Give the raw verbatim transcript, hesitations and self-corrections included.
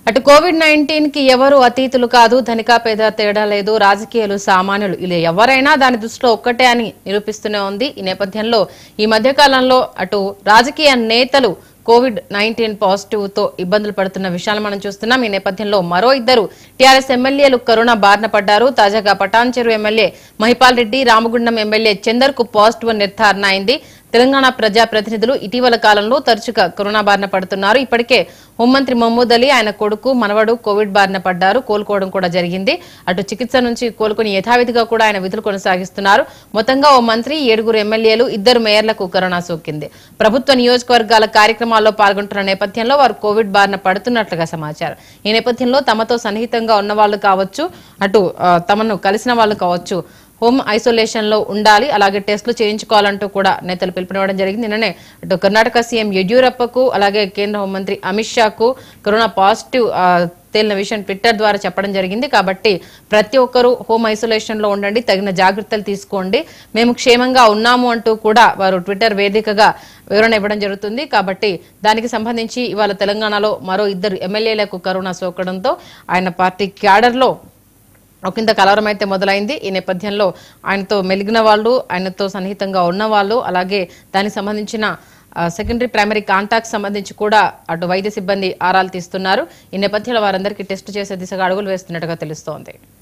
అటు Covid nineteen కి ఎవరు అతీతులు కాదు, ధనిక పేద తేడా లేదు, రాజకీయాలు సామాన్యులు ఇలా ఎవరైనా దాని దృష్టిలో ఒక్కటే అని నిరూపిస్తూనే ఉంది. ఈ నేపథ్యంలో ఈ మధ్య కాలంలో అటు రాజకీయ నేతలు కోవిడ్ నైన్టీన్ పాజిటివ్ తో ఇబ్బందులు పడుతున్న విషయాలు మనం చూస్తున్నాం. ఈ నేపథ్యంలో మరో ఇద్దరు టీఆర్ఎస్ ఎమ్మెల్యేలు కరోనా బారిన పడ్డారు. తాజాగా పటాన్చెరు ఎమ్మెల్యే మహిపాల్ రెడ్డి, రామగుండం ఎమ్మెల్యే చందర్ కు పాజిటివ్ నిర్ధారణ అయింది. తెలంగాణ ప్రజా ప్రతినిధులు ఇటీవల కాలంలో తరచుగా కరోనా బారిన పడుతున్నారు. ఇప్పటికే హోంమంత్రి మహమూద్ అలీ, ఆయన కొడుకు, మనవడు కోవిడ్ బారిన పడ్డారు. కోలుకోవడం కూడా జరిగింది. అటు చికిత్స నుంచి కోలుకుని యథావిధిగా కూడా ఆయన విధులు కొనసాగిస్తున్నారు. మొత్తంగా ఓ మంత్రి, ఏడుగురు ఎమ్మెల్యేలు, ఇద్దరు మేయర్లకు కరోనా సోకింది. ప్రభుత్వ నియోజకవర్గాల కార్యక్రమాల్లో పాల్గొంటున్న నేపథ్యంలో వారు కోవిడ్ బారిన పడుతున్నట్లుగా సమాచారం. ఈ నేపథ్యంలో తమతో సన్నిహితంగా ఉన్న వాళ్ళు కావచ్చు, అటు తమను కలిసిన వాళ్ళు కావచ్చు, హోమ్ ఐసోలేషన్ లో ఉండాలి, అలాగే టెస్టులు చేయించుకోవాలంటూ కూడా నేతలు పిలుపునివ్వడం జరిగింది. నిన్ననే అటు కర్ణాటక సీఎం యడ్యూరప్పకు, అలాగే కేంద్ర హోంమంత్రి అమిత్ షాకు కరోనా పాజిటివ్ తేలిన విషయం ట్విట్టర్ ద్వారా చెప్పడం జరిగింది. కాబట్టి ప్రతి ఒక్కరూ హోమ్ ఐసోలేషన్ లో ఉండండి, తగిన జాగ్రత్తలు తీసుకోండి, మేము క్షేమంగా ఉన్నాము అంటూ కూడా వారు ట్విట్టర్ వేదికగా వివరణ ఇవ్వడం జరుగుతుంది. కాబట్టి దానికి సంబంధించి ఇవాళ తెలంగాణలో మరో ఇద్దరు ఎమ్మెల్యేలకు కరోనా సోకడంతో ఆయన పార్టీ క్యాడర్ లో ఒకంత కలవరం అయితే మొదలైంది. ఈ నేపథ్యంలో ఆయనతో మెలిగిన వాళ్ళు, ఆయనతో సన్నిహితంగా ఉన్న వాళ్ళు, అలాగే దానికి సంబంధించిన సెకండరీ ప్రైమరీ కాంటాక్ట్ సంబంధించి కూడా అటు వైద్య సిబ్బంది ఆరాలు తీస్తున్నారు. ఈ నేపథ్యంలో వారందరికీ టెస్ట్ చేసే దిశగా అడుగులు వేస్తున్నట్టుగా తెలుస్తోంది.